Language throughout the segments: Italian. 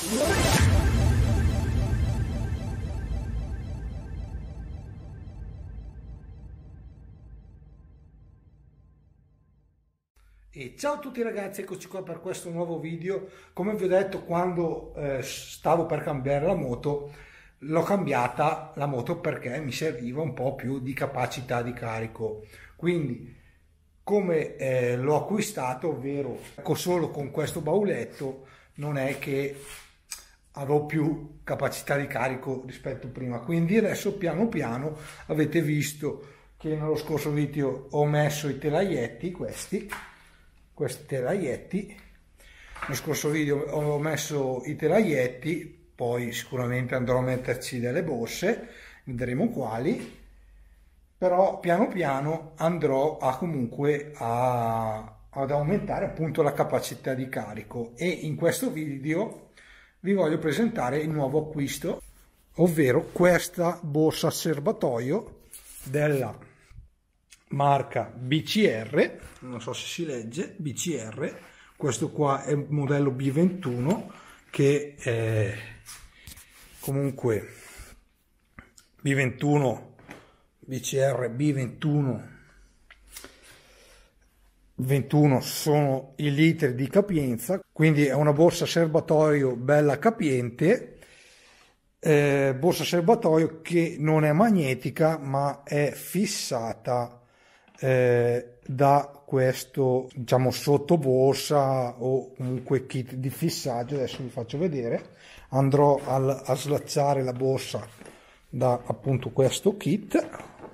E ciao a tutti ragazzi, eccoci qua per questo nuovo video. Come vi ho detto, quando stavo per cambiare la moto, l'ho cambiata la moto perché mi serviva un po' più di capacità di carico. Quindi come l'ho acquistato, ovvero solo con questo bauletto, non è che avevo più capacità di carico rispetto a prima. Quindi adesso piano piano avete visto che nello scorso video ho messo i telaietti, questi telaietti. Nel scorso video ho messo i telaietti, poi sicuramente andrò a metterci delle borse, vedremo quali, però piano piano andrò a comunque ad aumentare appunto la capacità di carico. E in questo video vi voglio presentare il nuovo acquisto, ovvero questa borsa serbatoio della marca BCR, non so se si legge, BCR. Questo qua è il modello B21, che è comunque B21, BCR B21, 21 sono i litri di capienza, quindi è una borsa serbatoio bella capiente, borsa serbatoio che non è magnetica ma è fissata da questo, diciamo, sottoborsa o comunque kit di fissaggio. Adesso vi faccio vedere, andrò a slacciare la borsa da appunto questo kit,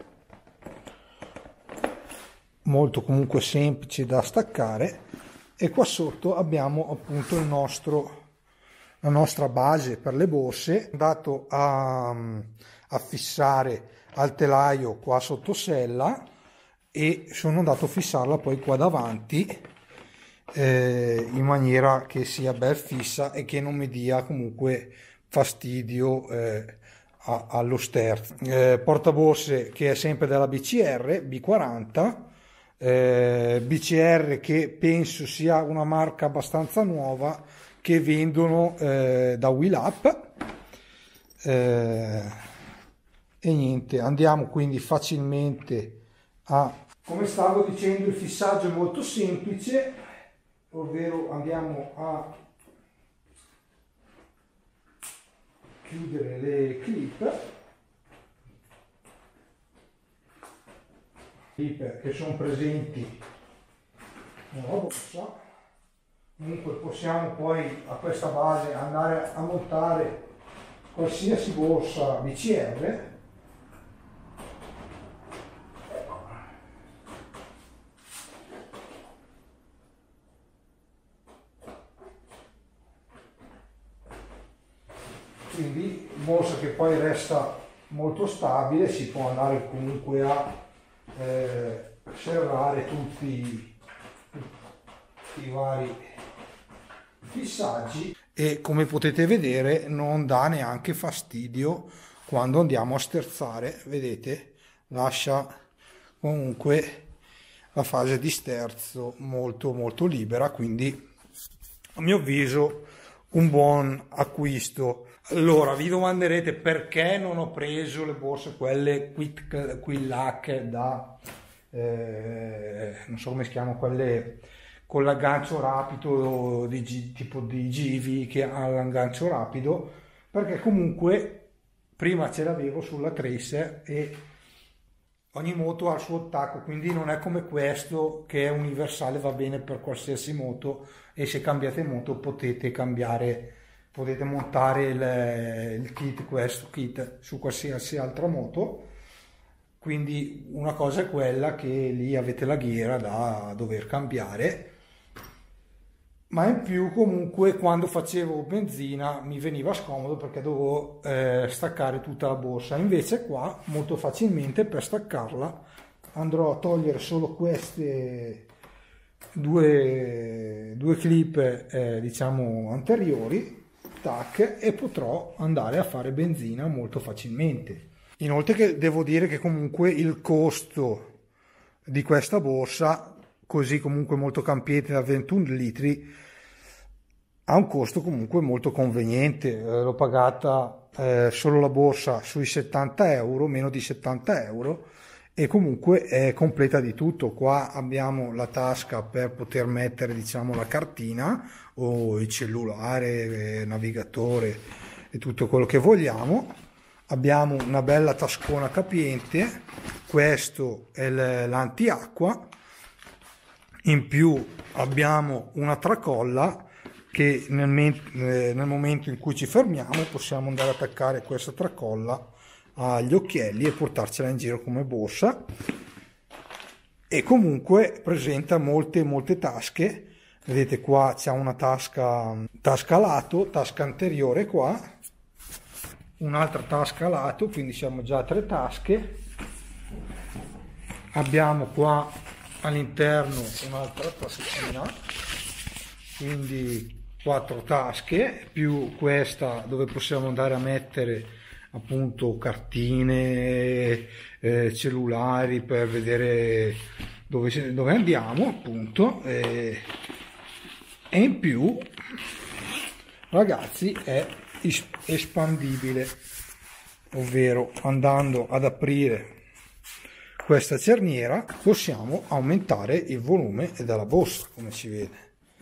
molto comunque semplice da staccare, e qua sotto abbiamo appunto la nostra base per le borse, andato a fissare al telaio qua sotto sella, e sono andato a fissarla poi qua davanti in maniera che sia ben fissa e che non mi dia comunque fastidio allo sterzo. Portaborse che è sempre della BCR, B40, BCR che penso sia una marca abbastanza nuova, che vendono da Wheel Up. E niente, andiamo quindi facilmente come stavo dicendo, il fissaggio è molto semplice, ovvero andiamo a chiudere le clip che sono presenti nella borsa. Comunque possiamo poi a questa base andare a montare qualsiasi borsa BCR. Quindi borsa che poi resta molto stabile, si può andare comunque a serrare tutti i vari fissaggi, e come potete vedere non dà neanche fastidio quando andiamo a sterzare. Vedete, lascia comunque la fase di sterzo molto molto libera, quindi a mio avviso un buon acquisto. Allora vi domanderete perché non ho preso le borse quelle Quillac da non so come si chiamano, quelle con l'aggancio rapido tipo di Givi, che ha l'aggancio rapido, perché comunque prima ce l'avevo sulla Tracer e ogni moto ha il suo attacco, quindi non è come questo che è universale, va bene per qualsiasi moto, e se cambiate moto potete montare il kit, questo kit, su qualsiasi altra moto. Quindi una cosa è quella che lì avete la ghiera da dover cambiare, ma in più comunque quando facevo benzina mi veniva scomodo perché dovevo staccare tutta la borsa. Invece qua molto facilmente, per staccarla andrò a togliere solo queste due clip diciamo anteriori, tac, e potrò andare a fare benzina molto facilmente. Inoltre che devo dire che comunque il costo di questa borsa, così comunque molto campiente, da 21 litri, ha un costo comunque molto conveniente. L'ho pagata solo la borsa sui 70 euro, meno di 70 euro, e comunque è completa di tutto. Qua abbiamo la tasca per poter mettere, diciamo, la cartina o il cellulare, navigatore e tutto quello che vogliamo. Abbiamo una bella tascona capiente, questo è l'antiacqua. In più abbiamo una tracolla che nel momento in cui ci fermiamo possiamo andare ad attaccare questa tracolla agli occhielli e portarcela in giro come borsa. E comunque presenta molte tasche. Vedete, qua c'è una tasca lato, tasca anteriore qua, un'altra tasca lato, quindi siamo già a 3 tasche. Abbiamo qua all'interno un'altra taschina, quindi 4 tasche più questa dove possiamo andare a mettere appunto cartine, cellulari per vedere dove andiamo appunto, e in più, ragazzi, è espandibile, ovvero andando ad aprire questa cerniera possiamo aumentare il volume della borsa, come si vede.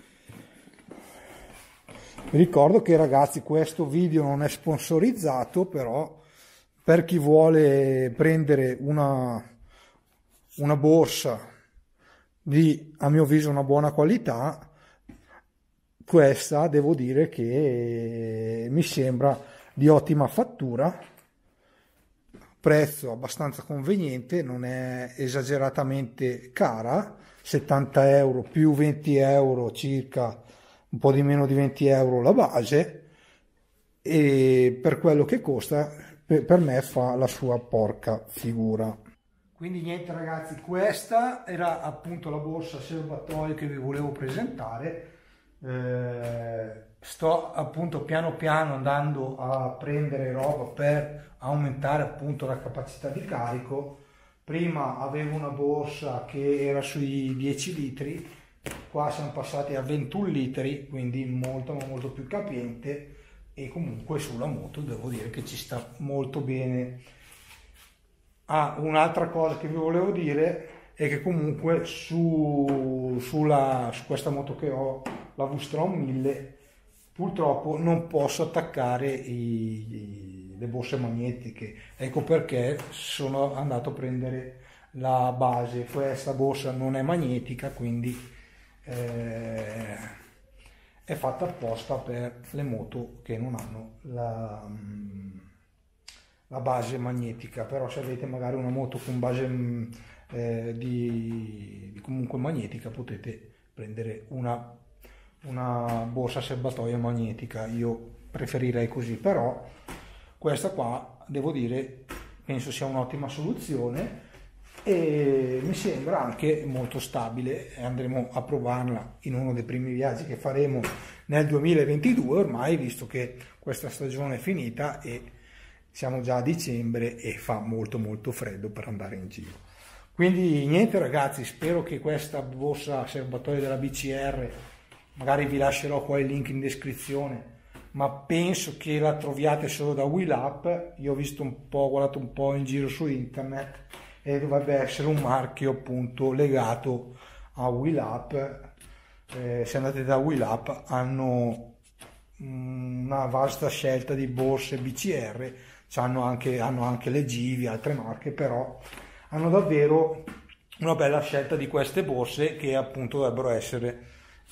Vi ricordo che, ragazzi, questo video non è sponsorizzato, però per chi vuole prendere una borsa di, a mio avviso, una buona qualità, questa devo dire che mi sembra di ottima fattura, prezzo abbastanza conveniente, non è esageratamente cara, 70 euro più 20 euro circa, un po' di meno di 20 euro la base, e per quello che costa per me fa la sua porca figura. Quindi niente, ragazzi, questa era appunto la borsa serbatoio che vi volevo presentare. Sto appunto piano piano andando a prendere roba per aumentare appunto la capacità di carico. Prima avevo una borsa che era sui 10 litri, qua siamo passati a 21 litri, quindi molto più capiente, e comunque sulla moto devo dire che ci sta molto bene. Un'altra cosa che vi volevo dire è che comunque su questa moto che ho, la V-Strom 1000, purtroppo non posso attaccare le borse magnetiche. Ecco perché sono andato a prendere la base. Questa borsa non è magnetica, quindi è fatta apposta per le moto che non hanno la base magnetica. Però se avete magari una moto con base comunque magnetica, potete prendere una borsa serbatoio magnetica. Io preferirei così, però questa qua devo dire penso sia un'ottima soluzione e mi sembra anche molto stabile. Andremo a provarla in uno dei primi viaggi che faremo nel 2022 ormai, visto che questa stagione è finita e siamo già a dicembre e fa molto freddo per andare in giro. Quindi niente, ragazzi, spero che questa borsa serbatoio della BCR, magari vi lascerò qua il link in descrizione, ma penso che la troviate solo da Willap. Io ho visto guardato un po' in giro su internet e dovrebbe essere un marchio appunto legato a Willap. Se andate da Willap hanno una vasta scelta di borse BCR, hanno anche le Givi, altre marche, però hanno davvero una bella scelta di queste borse che appunto dovrebbero essere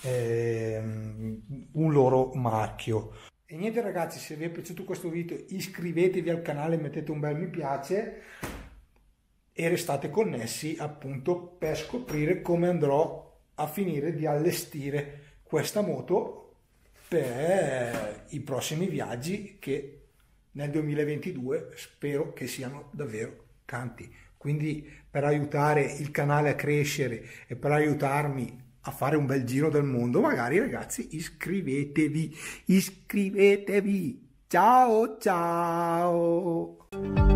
un loro marchio. E niente, ragazzi, se vi è piaciuto questo video iscrivetevi al canale, mettete un bel mi piace e restate connessi appunto per scoprire come andrò a finire di allestire questa moto per i prossimi viaggi, che nel 2022 spero che siano davvero tanti. Quindi per aiutare il canale a crescere e per aiutarmi a fare un bel giro del mondo, magari, ragazzi, iscrivetevi. Ciao ciao.